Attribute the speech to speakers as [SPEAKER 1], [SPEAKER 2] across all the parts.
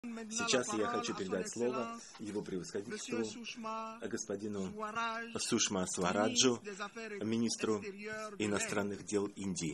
[SPEAKER 1] Сейчас я хочу передать слово Его Превосходительству, господину Сушма Свараджу, министру иностранных дел Индии.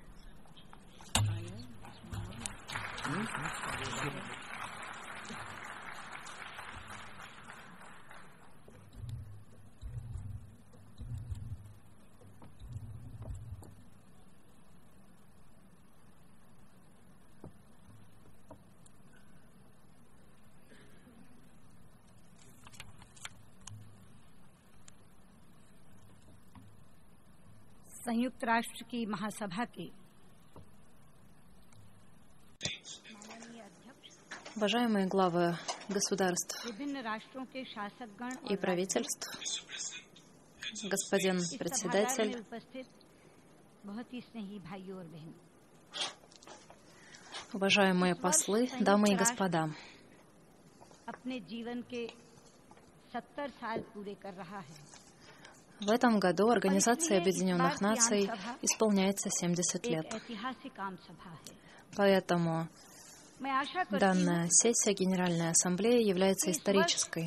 [SPEAKER 2] संयुक्त राष्ट्र की महासभा के
[SPEAKER 3] Уважаемые главы государств и правительств, господин председатель, уважаемые послы, дамы и господа, в этом году Организация Объединенных Наций исполняется 70 лет. Поэтому данная сессия Генеральной Ассамблеи является исторической.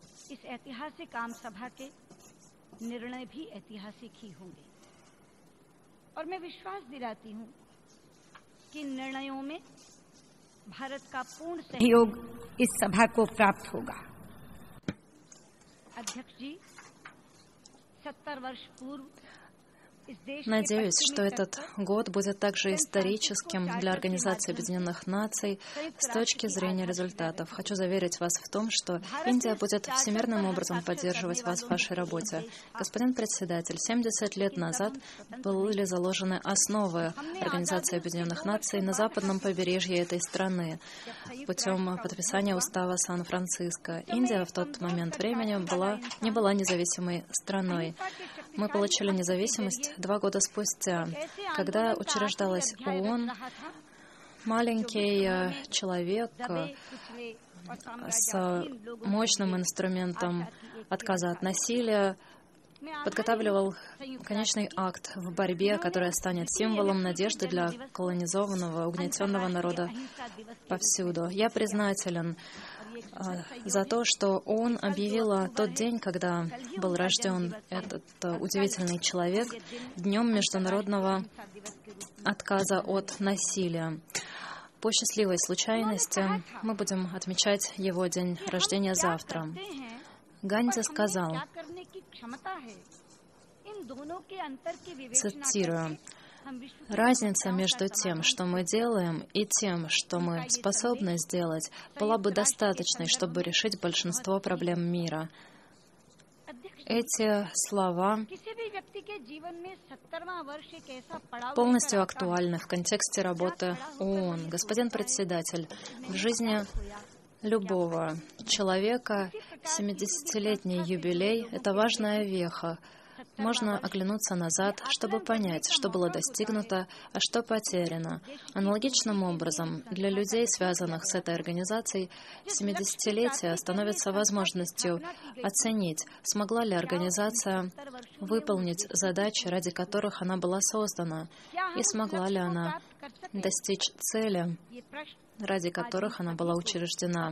[SPEAKER 2] सहयोग इस सभा को प्राप्त होगा। अध्यक्ष जी, 70 वर्ष पूर्व
[SPEAKER 3] Надеюсь, что этот год будет также историческим для Организации Объединенных Наций с точки зрения результатов. Хочу заверить вас в том, что Индия будет всемирным образом поддерживать вас в вашей работе. Господин председатель, 70 лет назад были заложены основы Организации Объединенных Наций на западном побережье этой страны путем подписания устава Сан-Франциско. Индия в тот момент времени не была независимой страной. Мы получили независимость 2 года спустя, когда учреждалась ООН. Маленький человек с мощным инструментом отказа от насилия подготавливал конечный акт в борьбе, которая станет символом надежды для колонизованного, угнетенного народа повсюду. Я признателен за то, что ООН объявила тот день, когда был рожден этот удивительный человек, Днем международного отказа от насилия. По счастливой случайности мы будем отмечать его день рождения завтра. Ганди сказал, цитирую, «Разница между тем, что мы делаем, и тем, что мы способны сделать, была бы достаточной, чтобы решить большинство проблем мира». Эти слова полностью актуальны в контексте работы ООН. Господин председатель, в жизни любого человека 70-летний юбилей — это важная веха. Можно оглянуться назад, чтобы понять, что было достигнуто, а что потеряно. Аналогичным образом, для людей, связанных с этой организацией, 70-летие становится возможностью оценить, смогла ли организация выполнить задачи, ради которых она была создана, и смогла ли она достичь цели, ради которых она была учреждена.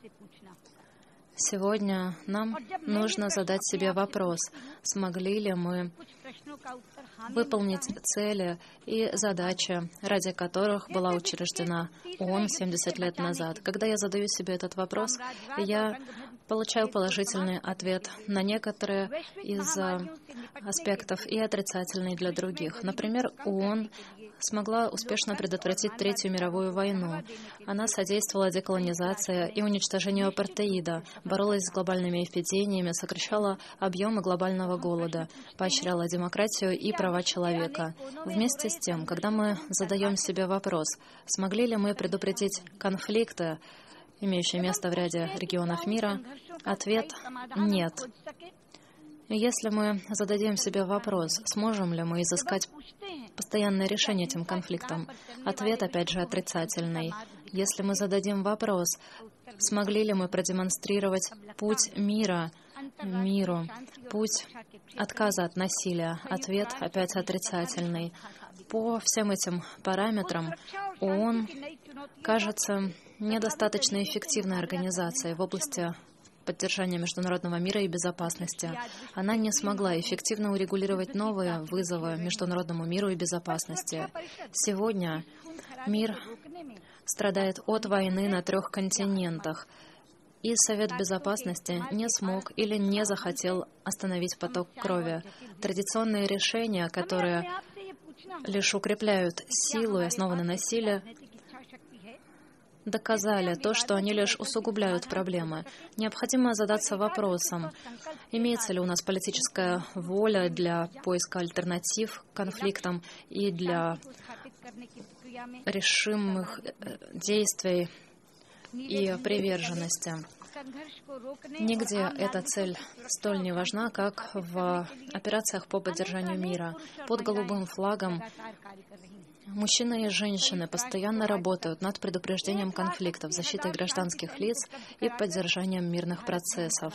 [SPEAKER 3] Сегодня нам нужно задать себе вопрос, смогли ли мы выполнить цели и задачи, ради которых была учреждена ООН 70 лет назад. Когда я задаю себе этот вопрос, я получаю положительный ответ на некоторые из аспектов и отрицательный для других. Например, ООН смогла успешно предотвратить Третью мировую войну. Она содействовала деколонизации и уничтожению апартеида, боролась с глобальными эпидемиями, сокращала объемы глобального голода, поощряла демократию и права человека. Вместе с тем, когда мы задаем себе вопрос, смогли ли мы предупредить конфликты, имеющие место в ряде регионов мира, ответ — нет. Если мы зададим себе вопрос, сможем ли мы изыскать постоянное решение этим конфликтам, ответ опять же отрицательный. Если мы зададим вопрос, смогли ли мы продемонстрировать путь миру, путь отказа от насилия, ответ опять отрицательный. По всем этим параметрам ООН, кажется, недостаточно эффективной организацией в области поддержания международного мира и безопасности. Она не смогла эффективно урегулировать новые вызовы международному миру и безопасности. Сегодня мир страдает от войны на 3 континентах, и Совет Безопасности не смог или не захотел остановить поток крови. Традиционные решения, которые лишь укрепляют силу и основаны на силе, доказали то, что они лишь усугубляют проблемы. Необходимо задаться вопросом, имеется ли у нас политическая воля для поиска альтернатив конфликтам и для решимых действий и приверженности. Нигде эта цель столь не важна, как в операциях по поддержанию мира. Под голубым флагом мужчины и женщины постоянно работают над предупреждением конфликтов, защитой гражданских лиц и поддержанием мирных процессов.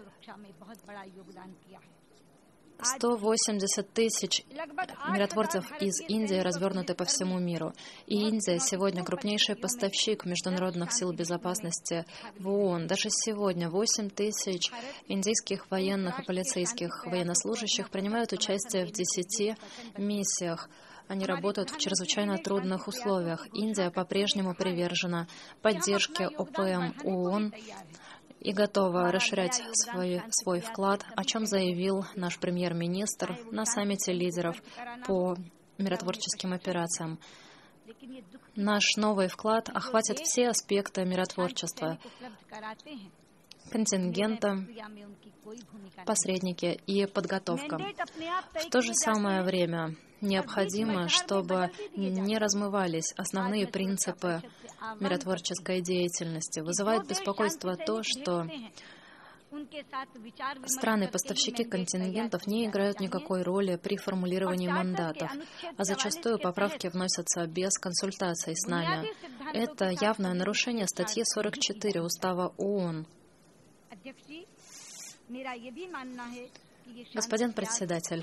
[SPEAKER 3] 180 тысяч миротворцев из Индии развернуты по всему миру. И Индия сегодня крупнейший поставщик международных сил безопасности в ООН. Даже сегодня 8 тысяч индийских военных и полицейских военнослужащих принимают участие в 10 миссиях. Они работают в чрезвычайно трудных условиях. Индия по-прежнему привержена поддержке ОПМ ООН и готова расширять свой вклад, о чем заявил наш премьер-министр на саммите лидеров по миротворческим операциям. Наш новый вклад охватит все аспекты миротворчества: контингента, посредники и подготовка. В то же самое время необходимо, чтобы не размывались основные принципы миротворческой деятельности. Вызывает беспокойство то, что страны-поставщики контингентов не играют никакой роли при формулировании мандатов, а зачастую поправки вносятся без консультаций с нами. Это явное нарушение статьи 44 Устава ООН. Господин председатель,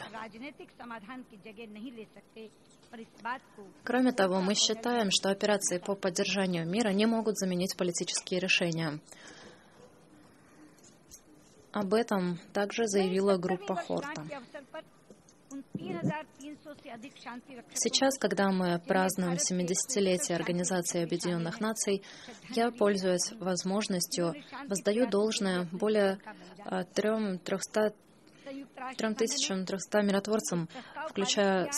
[SPEAKER 3] кроме того, мы считаем, что операции по поддержанию мира не могут заменить политические решения. Об этом также заявила группа Хорта. Сейчас, когда мы празднуем 70-летие Организации Объединенных Наций, я, пользуясь возможностью, воздаю должное более 3300 миротворцам, включая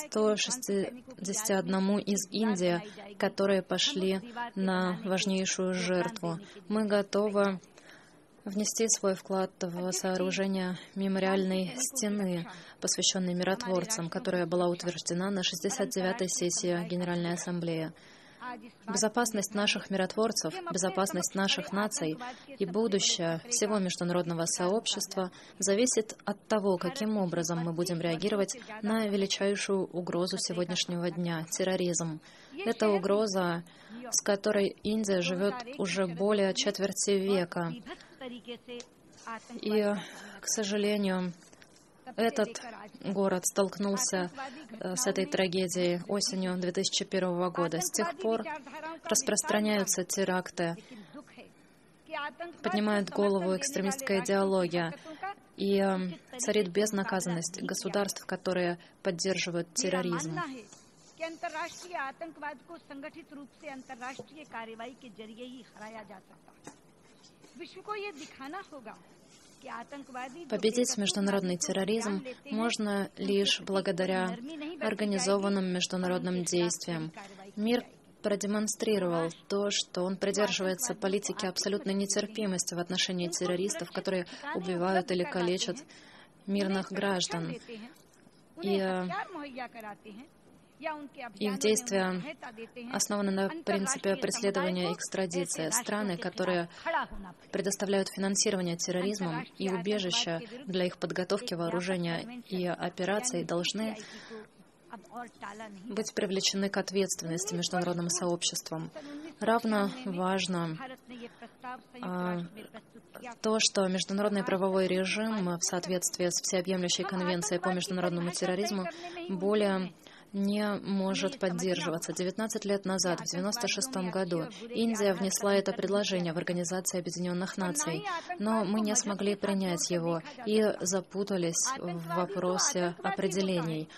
[SPEAKER 3] 161 из Индии, которые пошли на важнейшую жертву. Мы готовы внести свой вклад в сооружение мемориальной стены, посвященной миротворцам, которая была утверждена на 69-й сессии Генеральной Ассамблеи. Безопасность наших миротворцев, безопасность наших наций и будущее всего международного сообщества зависит от того, каким образом мы будем реагировать на величайшую угрозу сегодняшнего дня — терроризм. Это угроза, с которой Индия живет уже более четверти века. И, к сожалению, этот город столкнулся с этой трагедией осенью 2001 года. С тех пор распространяются теракты, поднимает голову экстремистская идеология, и царит безнаказанность государств, которые поддерживают терроризм. Победить международный терроризм можно лишь благодаря организованным международным действиям. Мир продемонстрировал то, что он придерживается политики абсолютной нетерпимости в отношении террористов, которые убивают или калечат мирных граждан. И их действия основаны на принципе преследования и экстрадиции. Страны, которые предоставляют финансирование терроризмам и убежища для их подготовки, вооружения и операций, должны быть привлечены к ответственности международным сообществом. Равно важно то, что международный правовой режим в соответствии с Всеобъемлющей конвенцией по международному терроризму более не может поддерживаться. 19 лет назад, в 1996 году, Индия внесла это предложение в Организацию Объединенных Наций, но мы не смогли принять его и запутались в вопросе определений.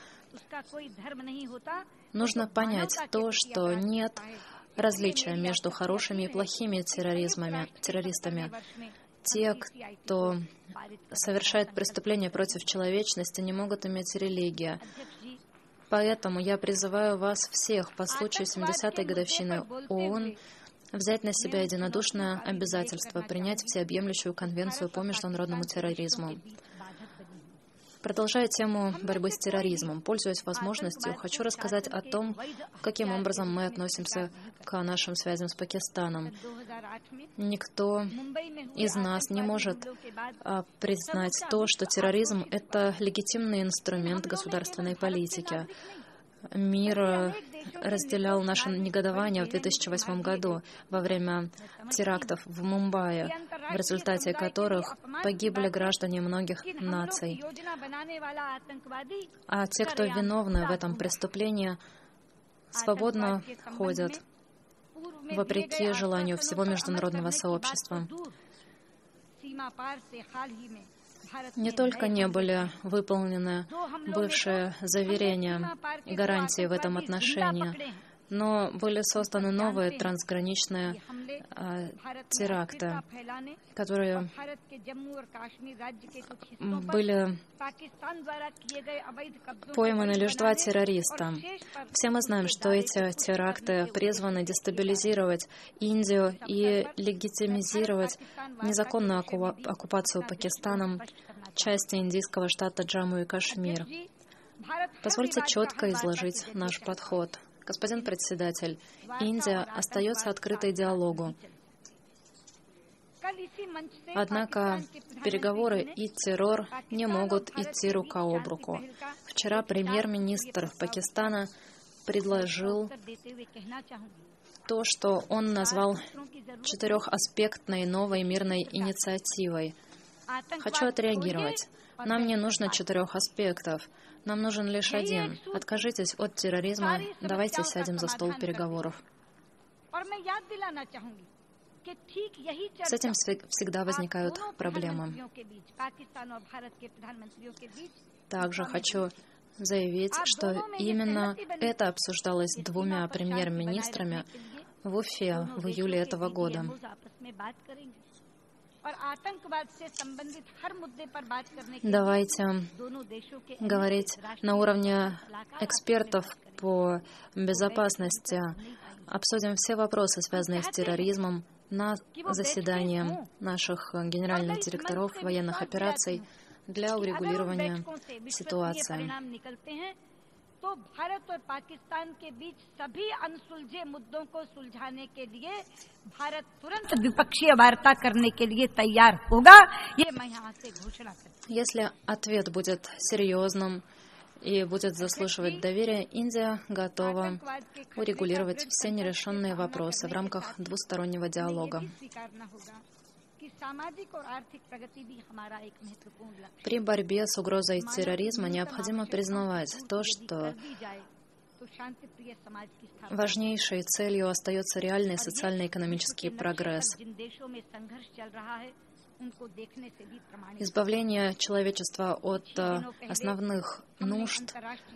[SPEAKER 3] Нужно понять то, что нет различия между хорошими и плохими террористами. Те, кто совершает преступления против человечности, не могут иметь религию. Поэтому я призываю вас всех по случаю 70-й годовщины ООН взять на себя единодушное обязательство принять всеобъемлющую конвенцию по международному терроризму. Продолжая тему борьбы с терроризмом, пользуясь возможностью, хочу рассказать о том, каким образом мы относимся к нашим связям с Пакистаном. Никто из нас не может признать то, что терроризм — это легитимный инструмент государственной политики. Мир разделял наше негодование в 2008 году во время терактов в Мумбаи, в результате которых погибли граждане многих наций. А те, кто виновны в этом преступлении, свободно ходят, вопреки желанию всего международного сообщества. Не только не были выполнены бывшие заверения и гарантии в этом отношении, но были созданы новые трансграничные теракты, которые были пойманы лишь 2 террориста. Все мы знаем, что эти теракты призваны дестабилизировать Индию и легитимизировать незаконную оккупацию Пакистаном части индийского штата Джамму и Кашмир. Позвольте четко изложить наш подход. Господин председатель, Индия остается открытой диалогу. Однако переговоры и террор не могут идти рука об руку. Вчера премьер-министр Пакистана предложил то, что он назвал 4-аспектной новой мирной инициативой. Хочу отреагировать. Нам не нужно 4 аспектов. Нам нужен лишь один. Откажитесь от терроризма, давайте сядем за стол переговоров. С этим всегда возникают проблемы. Также хочу заявить, что именно это обсуждалось 2 премьер-министрами в Уфе в июле этого года. Давайте говорить на уровне экспертов по безопасности. Обсудим все вопросы, связанные с терроризмом, на заседании наших генеральных директоров военных операций для урегулирования ситуации.
[SPEAKER 2] तो भारत और पाकिस्तान के बीच सभी अनसुलझे मुद्दों को सुलझाने के लिए भारत तुरंत द्विपक्षीय वार्ता करने के लिए तैयार होगा। ये मैं यहाँ से घोषणा करती हूँ।
[SPEAKER 3] Если ответ будет серьезным и будет заслуживать доверия, Индия готова урегулировать все нерешенные вопросы в рамках двустороннего диалога. При борьбе с угрозой терроризма необходимо признавать то, что важнейшей целью остается реальный социально-экономический прогресс. Избавление человечества от основных нужд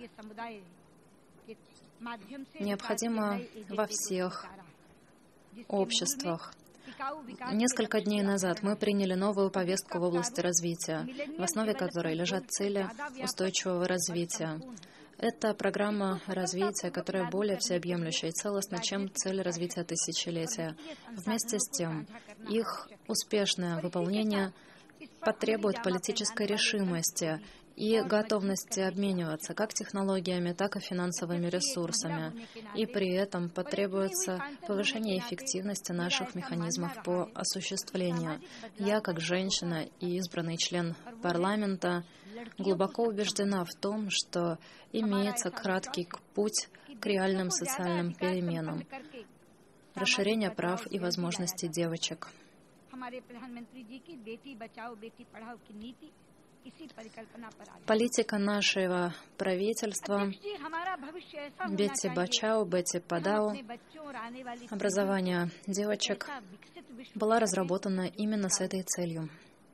[SPEAKER 3] необходимо во всех обществах. Несколько дней назад мы приняли новую повестку в области развития, в основе которой лежат цели устойчивого развития. Это программа развития, которая более всеобъемлющая и целостна, чем цель развития тысячелетия. Вместе с тем, их успешное выполнение потребует политической решимости и готовности обмениваться как технологиями, так и финансовыми ресурсами. И при этом потребуется повышение эффективности наших механизмов по осуществлению. Я, как женщина и избранный член парламента, глубоко убеждена в том, что имеется краткий путь к реальным социальным переменам, расширение прав и возможностей девочек. Политика нашего правительства, Бетти Бачао, Бетти Падао, образование девочек, была разработана именно с этой целью.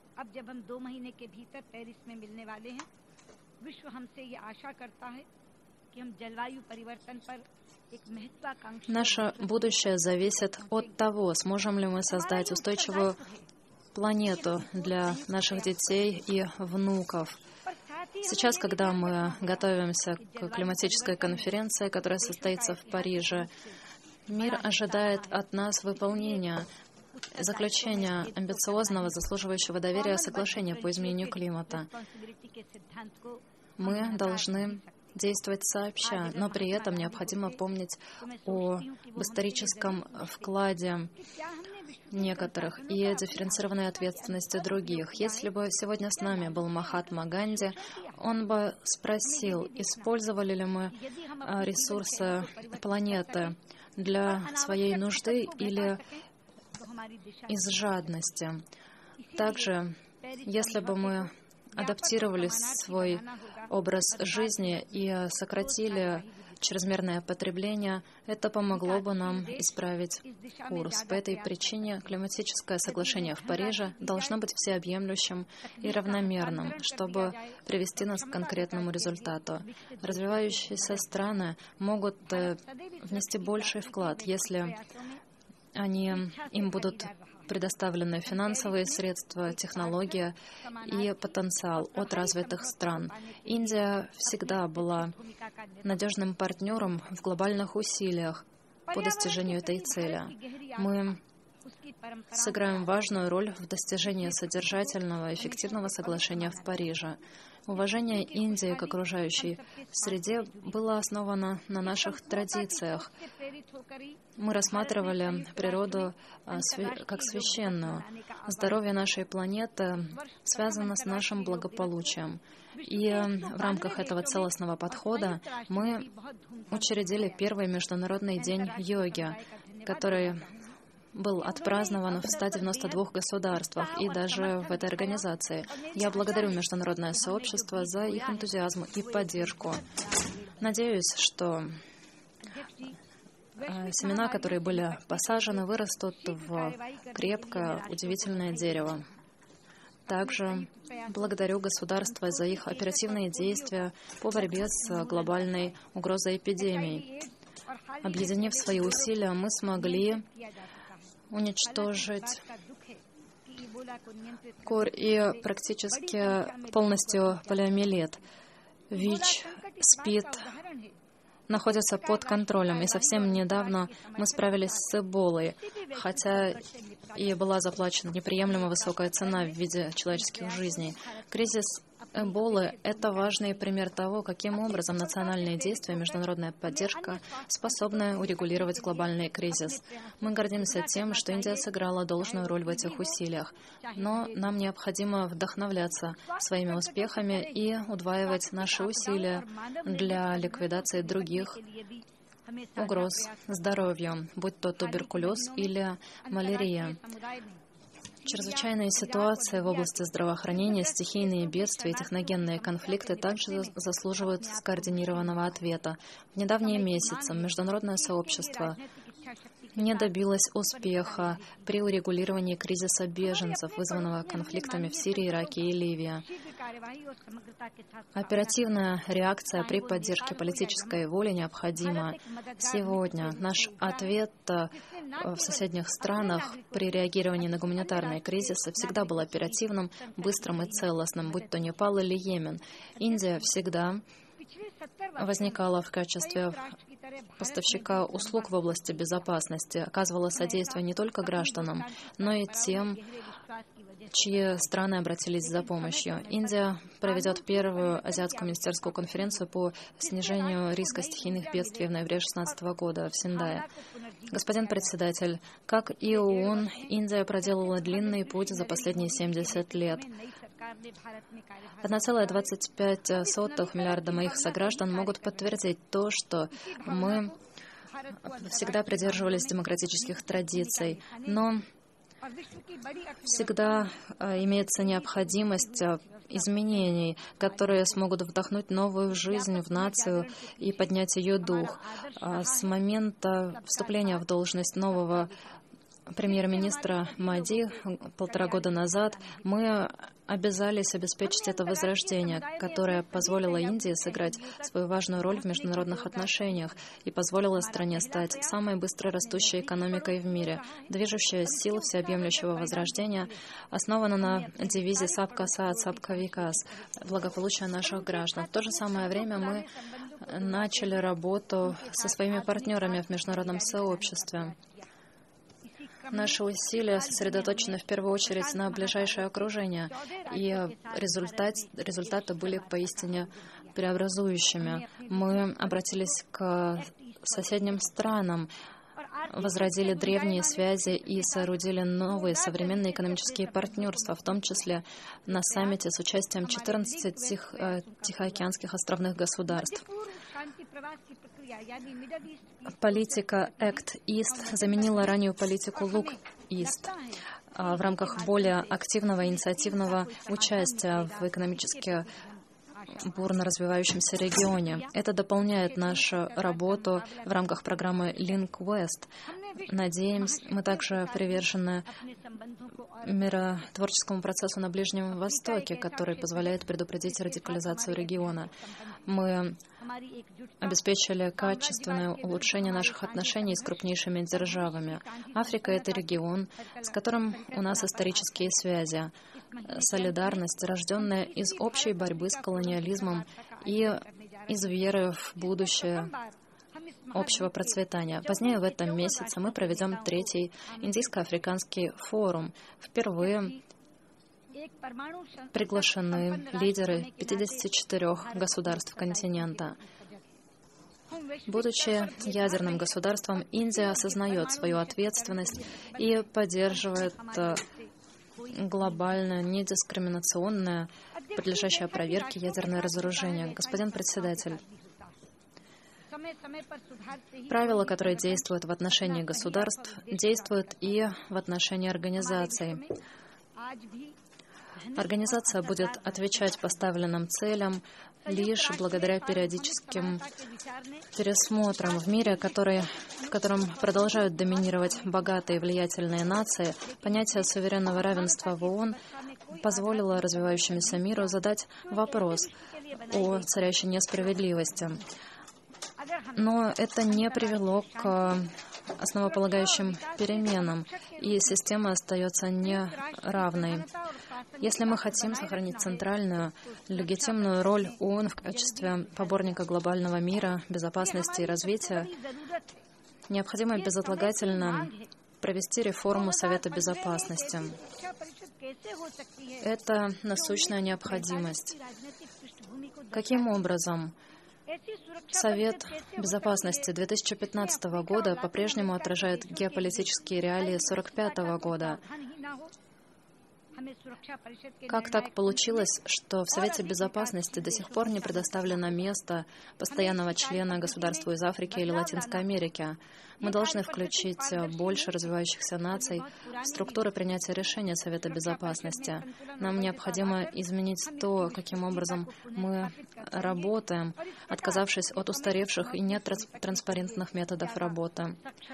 [SPEAKER 3] Наше будущее зависит от того, сможем ли мы создать устойчивую планету для наших детей и внуков. Сейчас, когда мы готовимся к климатической конференции, которая состоится в Париже, мир ожидает от нас выполнения, заключения амбициозного, заслуживающего доверия соглашения по изменению климата. Мы должны действовать сообща, но при этом необходимо помнить об историческом вкладе некоторых и дифференцированной ответственности других. Если бы сегодня с нами был Махатма Ганди, он бы спросил, использовали ли мы ресурсы планеты для своей нужды или из жадности. Также, если бы мы адаптировали свой образ жизни и сократили чрезмерное потребление, это помогло бы нам исправить курс. По этой причине климатическое соглашение в Париже должно быть всеобъемлющим и равномерным, чтобы привести нас к конкретному результату. Развивающиеся страны могут внести больший вклад, если им будут предоставлены финансовые средства, технология и потенциал от развитых стран. Индия всегда была надежным партнером в глобальных усилиях по достижению этой цели. Мы сыграем важную роль в достижении содержательного, эффективного соглашения в Париже. Уважение Индии к окружающей среде было основано на наших традициях. Мы рассматривали природу как священную. Здоровье нашей планеты связано с нашим благополучием. И в рамках этого целостного подхода мы учредили первый Международный день йоги, который был отпразднован в 192 государствах и даже в этой организации. Я благодарю международное сообщество за их энтузиазм и поддержку. Надеюсь, что семена, которые были посажены, вырастут в крепкое, удивительное дерево. Также благодарю государства за их оперативные действия по борьбе с глобальной угрозой эпидемии. Объединив свои усилия, мы смогли уничтожить кор и практически полностью полиомиелит. ВИЧ, СПИД находятся под контролем. И совсем недавно мы справились с Эболой, хотя и была заплачена неприемлемо высокая цена в виде человеческих жизней. Кризис Эболы — это важный пример того, каким образом национальные действия и международная поддержка способны урегулировать глобальный кризис. Мы гордимся тем, что Индия сыграла должную роль в этих усилиях, но нам необходимо вдохновляться своими успехами и удваивать наши усилия для ликвидации других угроз здоровью, будь то туберкулез или малярия. Чрезвычайные ситуации в области здравоохранения, стихийные бедствия и техногенные конфликты также заслуживают скоординированного ответа. В недавние месяцы международное сообщество не добилось успеха при урегулировании кризиса беженцев, вызванного конфликтами в Сирии, Ираке и Ливии. Оперативная реакция при поддержке политической воли необходима сегодня. Наш ответ в соседних странах при реагировании на гуманитарные кризисы всегда был оперативным, быстрым и целостным, будь то Непал или Йемен. Индия всегда возникала в качестве поставщика услуг в области безопасности, оказывала содействие не только гражданам, но и тем, чьи страны обратились за помощью. Индия проведет первую азиатскую министерскую конференцию по снижению риска стихийных бедствий в ноябре 2016 года в Синдае. Господин председатель, как и ООН, Индия проделала длинный путь за последние 70 лет. 1,25 миллиарда моих сограждан могут подтвердить то, что мы всегда придерживались демократических традиций, но Всегда имеется необходимость изменений, которые смогут вдохнуть новую жизнь в нацию и поднять ее дух. С момента вступления в должность нового премьер-министра Моди 1,5 года назад мы обязались обеспечить это возрождение, которое позволило Индии сыграть свою важную роль в международных отношениях и позволило стране стать самой быстро растущей экономикой в мире. Движущая сила всеобъемлющего возрождения основана на девизе «Сабка Саат, Сабка Викас» — благополучие наших граждан. В то же самое время мы начали работу со своими партнерами в международном сообществе. Наши усилия сосредоточены в первую очередь на ближайшее окружение, и результаты были поистине преобразующими. Мы обратились к соседним странам, возродили древние связи и соорудили новые современные экономические партнерства, в том числе на саммите с участием 14 тихоокеанских островных государств. Политика Act East заменила раннюю политику Look East в рамках более активного инициативного участия в экономически бурно развивающемся регионе. Это дополняет нашу работу в рамках программы Link West. Надеемся, мы также привержены миротворческому процессу на Ближнем Востоке, который позволяет предупредить радикализацию региона. Мы обеспечили качественное улучшение наших отношений с крупнейшими державами. Африка — это регион, с которым у нас исторические связи. Солидарность, рожденная из общей борьбы с колониализмом и из веры в будущее общего процветания. Позднее в этом месяце мы проведем 3-й Индийско-африканский форум. Впервые приглашены лидеры 54 государств континента. Будучи ядерным государством, Индия осознает свою ответственность и поддерживает глобальное, недискриминационное, подлежащее проверке ядерное разоружение. Господин председатель, правила, которые действуют в отношении государств, действуют и в отношении организаций. Организация будет отвечать поставленным целям лишь благодаря периодическим пересмотрам. В мире, в котором продолжают доминировать богатые и влиятельные нации, понятие суверенного равенства в ООН позволило развивающемуся миру задать вопрос о царящей несправедливости. Но это не привело к основополагающим переменам, и система остается неравной. Если мы хотим сохранить центральную, легитимную роль ООН в качестве поборника глобального мира, безопасности и развития, необходимо безотлагательно провести реформу Совета Безопасности. Это насущная необходимость. Каким образом? Совет Безопасности 2015 года по-прежнему отражает геополитические реалии 1945 года. Как так получилось, что в Совете Безопасности до сих пор не предоставлено место постоянного члена государству из Африки или Латинской Америки? Мы должны включить больше развивающихся наций в структуры принятия решений Совета Безопасности. Нам необходимо изменить то, каким образом мы работаем, отказавшись от устаревших и нетранспарентных методов работы.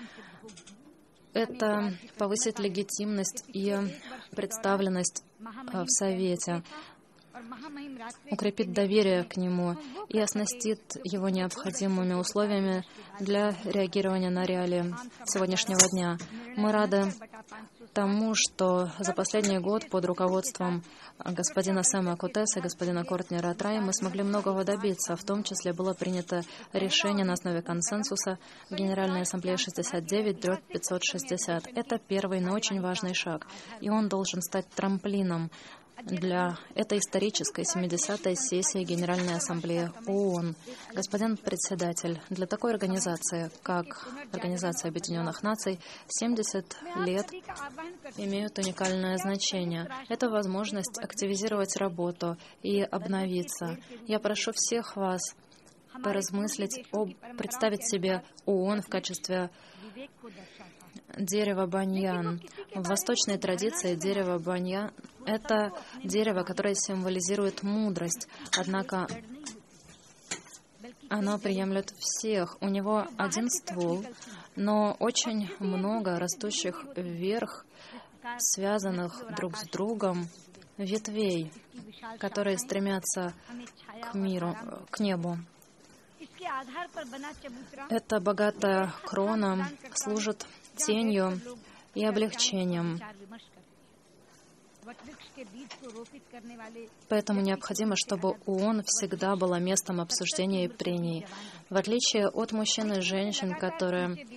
[SPEAKER 3] Это повысит легитимность и представленность в Совете, укрепит доверие к нему и оснастит его необходимыми условиями для реагирования на реалии сегодняшнего дня. Мы рады тому, что за последний год под руководством господина Сэма Кутеса и господина Кортни Ратрай мы смогли многого добиться. В том числе было принято решение на основе консенсуса Генеральной Ассамблеи 69/560. Это первый, но очень важный шаг, и он должен стать трамплином для этой исторической 70-й сессии Генеральной Ассамблеи ООН. Господин председатель, для такой организации, как Организация Объединенных Наций, 70 лет имеют уникальное значение. Это возможность активизировать работу и обновиться. Я прошу всех вас поразмыслить, представить себе ООН в качестве дерево баньян. В восточной традиции дерево баньян — это дерево, которое символизирует мудрость, однако оно приемлет всех. У него один ствол, но очень много растущих вверх, связанных друг с другом ветвей, которые стремятся к миру, к небу. Эта богатая крона служит тенью и облегчением. Поэтому необходимо, чтобы ООН всегда была местом обсуждения и прений. В отличие от мужчин и женщин, которые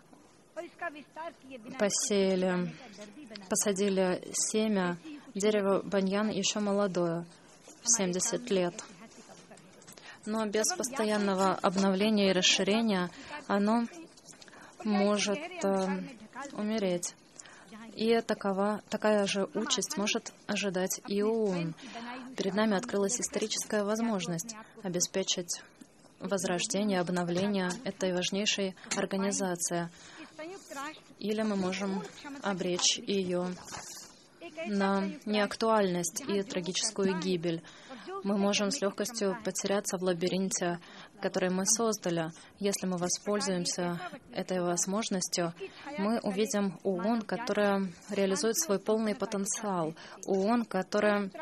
[SPEAKER 3] посадили семя, дерево баньян еще молодое, в 70 лет. Но без постоянного обновления и расширения оно может умереть. И такая же участь может ожидать и ООН. Перед нами открылась историческая возможность обеспечить возрождение, обновление этой важнейшей организации. Или мы можем обречь ее на неактуальность и трагическую гибель. Мы можем с легкостью потеряться в лабиринте, который мы создали. Если мы воспользуемся этой возможностью, мы увидим ООН, которая реализует свой полный потенциал. ООН, которая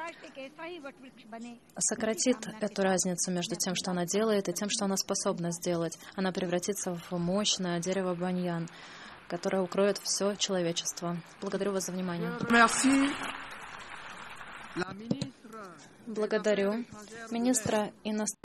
[SPEAKER 3] сократит эту разницу между тем, что она делает, и тем, что она способна сделать. Она превратится в мощное дерево баньян, которое укроет все человечество. Благодарю вас за внимание. Благодарю министра иностранных